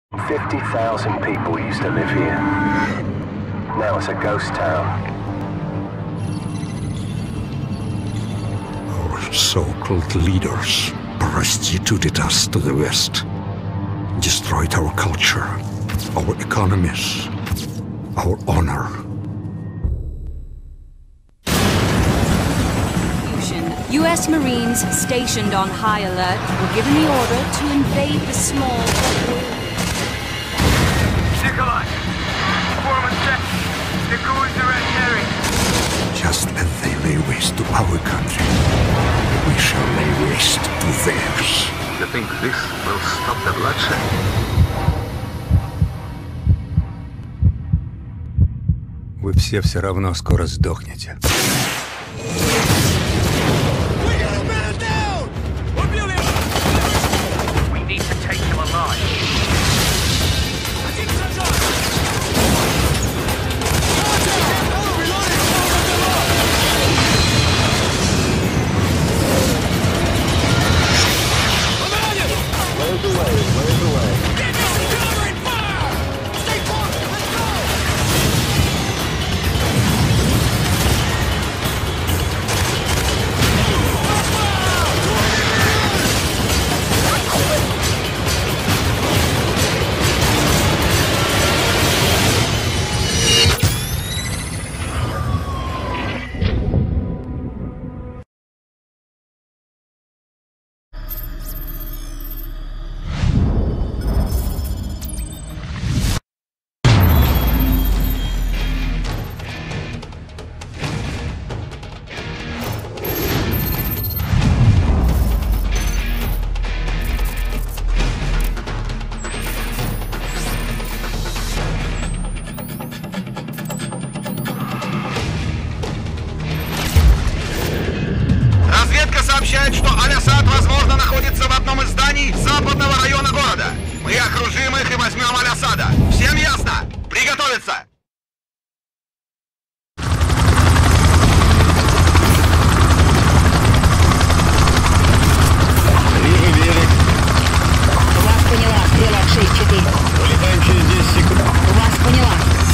50,000 people used to live here. Now it's a ghost town. Our so-called leaders prostituted us to the West, destroyed our culture, our economies, our honor. U.S. Marines stationed on high alert were given the order to invade the small... Nikolai! Foreman check! The crew is red herring! Just as they lay waste to our country, we shall lay waste to theirs. You think this will stop the bloodshed? Вы все равно скоро сдохнете. Сообщает, что Аль-Асад, возможно, находится в одном из зданий западного района города. Мы окружим их и возьмем Аль-Асада. Всем ясно? Приготовиться! Вижу берег. Вас поняла, стрелок 6-4. Улетаем через 10 секунд. Вас поняла.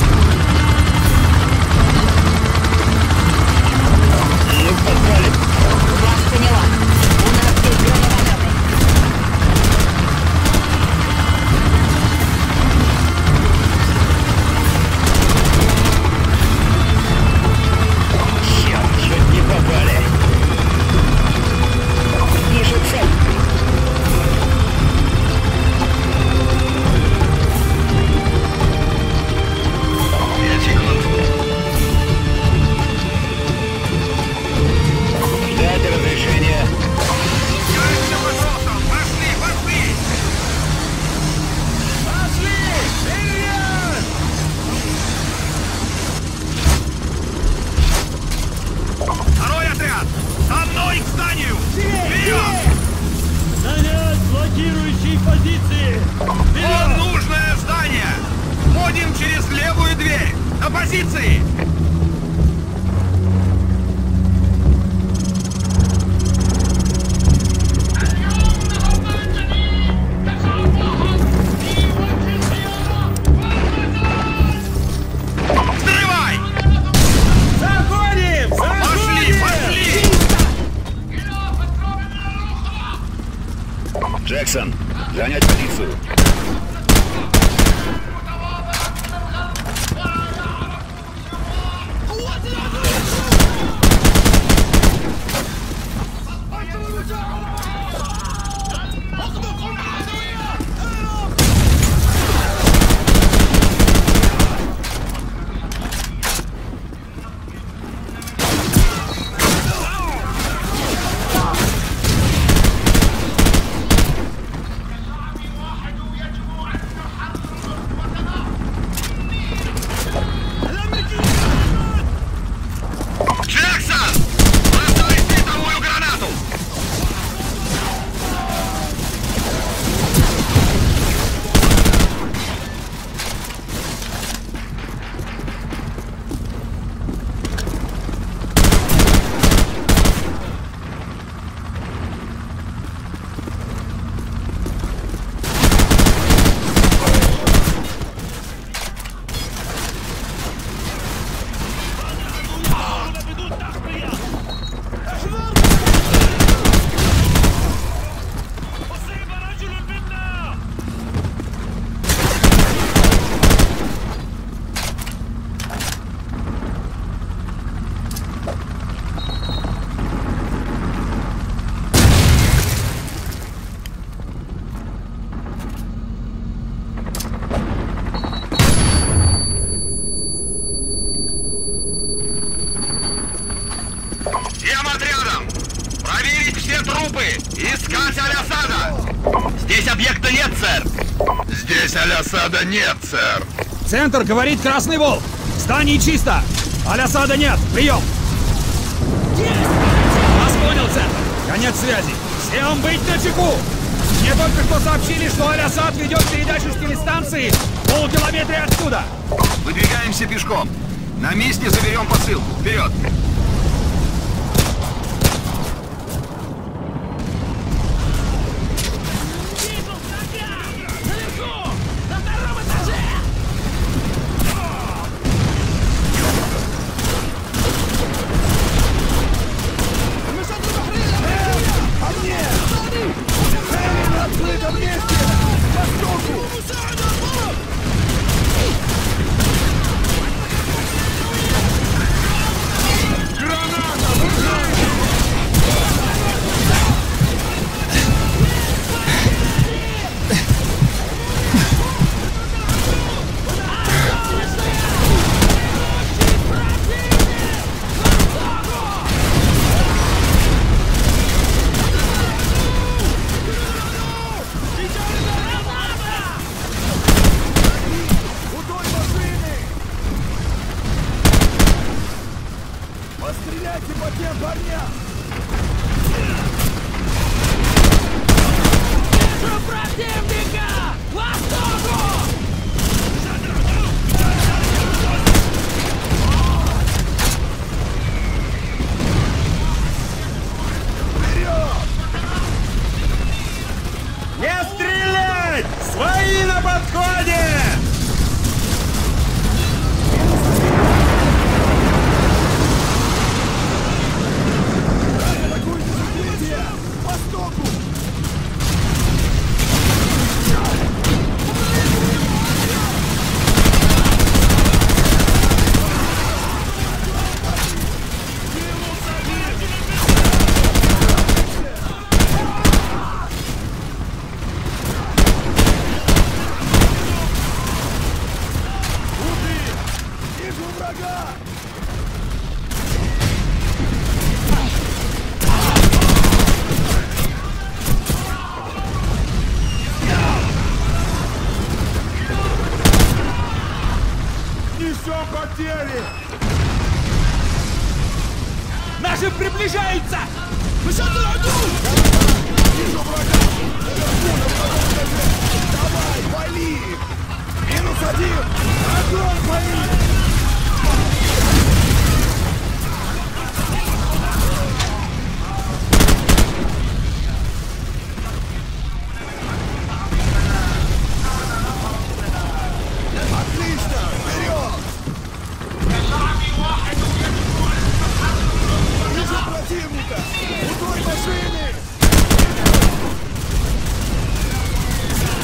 Ну, подпали. Вас поняла. У нас здесь гранатометы. Черт, чуть не попали. Вижу цель. Ждать разрешения. Второй отряд! За мной к зданию! Вперед! Занять блокирующие позиции! Вон нужное здание! Входим через левую дверь! На позиции! Взрывай! Заходим! Пошли, пошли! Джексон, занять позицию. цели! Искать Аль-Асада! Здесь объекта нет, сэр! Здесь Аль-Асада нет, сэр! Центр, говорит Красный Волк! Здание чисто! Аль-Асада нет! Прием! Вас понял, Центр! Конец связи! Всем быть начеку! Мне только что сообщили, что Аль-Асад ведет передачу с телестанции в полкилометре отсюда! Выдвигаемся пешком! На месте заберем посылку! Вперед! Наши приближаются! Давай, вали! Минус один! Огонь, вали! Отлично! Вперед! Вижу противника! Удой машины!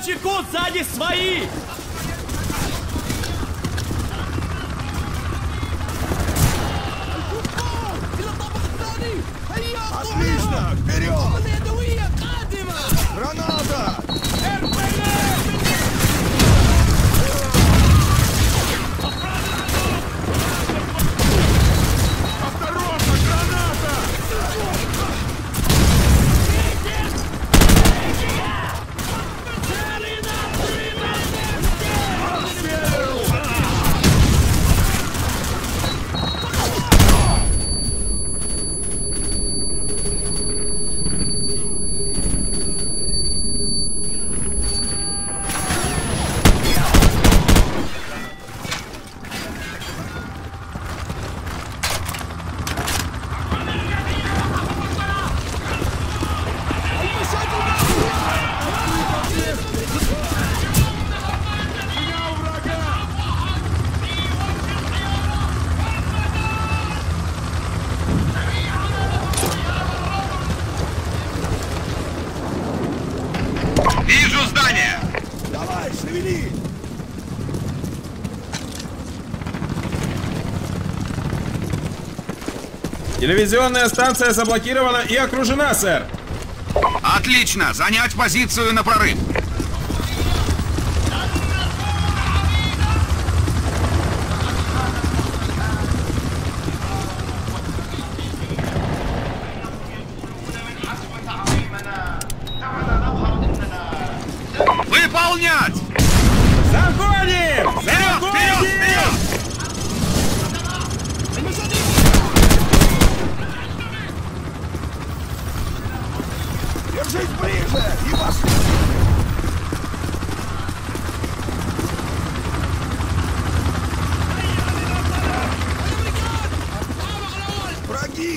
начеку, сзади свои! Отлично! Вперед! Граната! Осторожно, граната! Вижу здание! Давай, шевели! Телевизионная станция заблокирована и окружена, сэр. Отлично! Занять позицию на прорыв! Выполнять! Заходим! Вперед! Вперед! Вперед! Держись ближе! И пошли! Враги!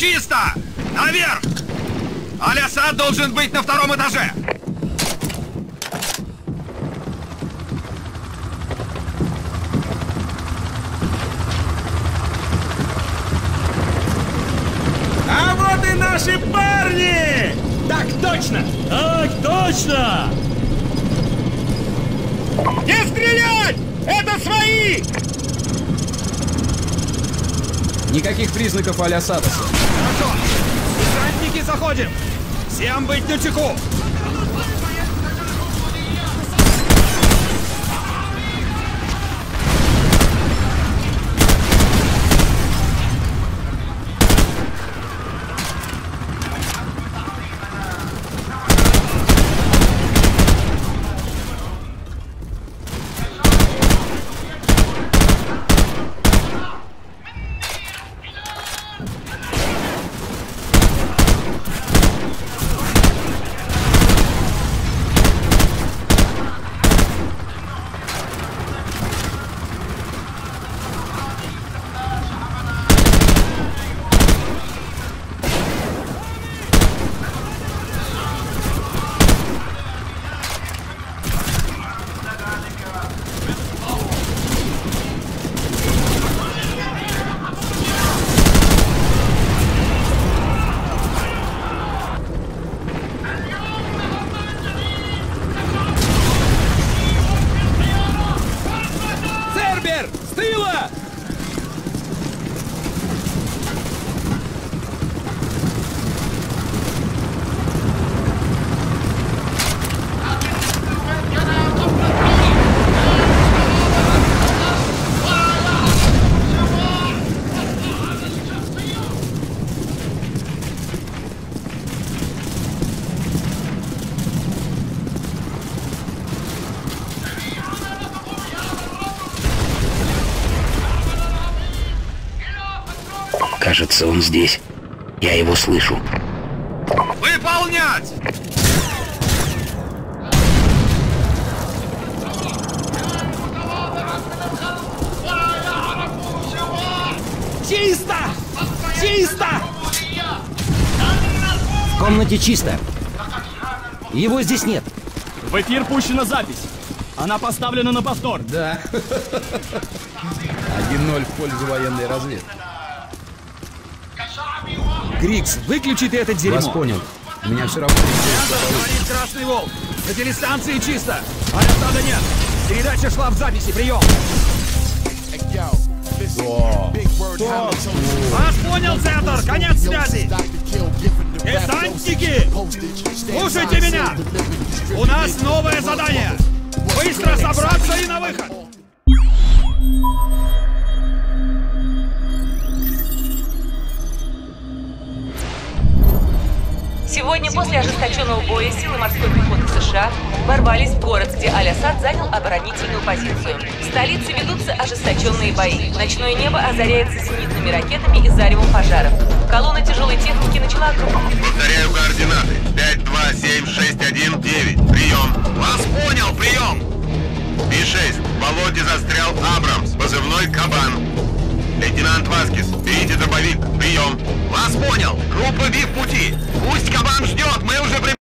Чисто! Наверх! Аль-Асад должен быть на втором этаже! А вот и наши парни! Так точно! Так точно! Не стрелять! Это свои! Никаких признаков Аль-Асада. Хорошо! Десантники заходим! Всем быть начеку! С тыла! Кажется, он здесь. Я его слышу. Выполнять! Чисто! Чисто! В комнате чисто. Его здесь нет. В эфир пущена запись. Она поставлена на повтор. Да. 1-0 в пользу военной разведки. Крикс, выключи ты это дерьмо. Вас понял. У меня все равно... Говорит Красный Волк. На телестанции чисто. Аль-Асада нет. Передача шла в записи. Прием. Вас понял, Центр. Конец связи. Десантники, слушайте меня. У нас новое задание. Быстро собраться и на выход. Сегодня после ожесточенного боя силы морской пехоты США ворвались в город, где Аль-Асад занял оборонительную позицию. В столице ведутся ожесточенные бои. Ночное небо озаряется зенитными ракетами и заревом пожаров. Колонна тяжелой техники начала окружение. Повторяю координаты. 52761-9. Прием. Вас понял, прием. Би-6. В болоте застрял Абрамс. Позывной Кабан. Лейтенант Васкис, берите дробовик. Прием. Вас понял. Группа Ви в пути. Пусть Кабан ждет. Мы уже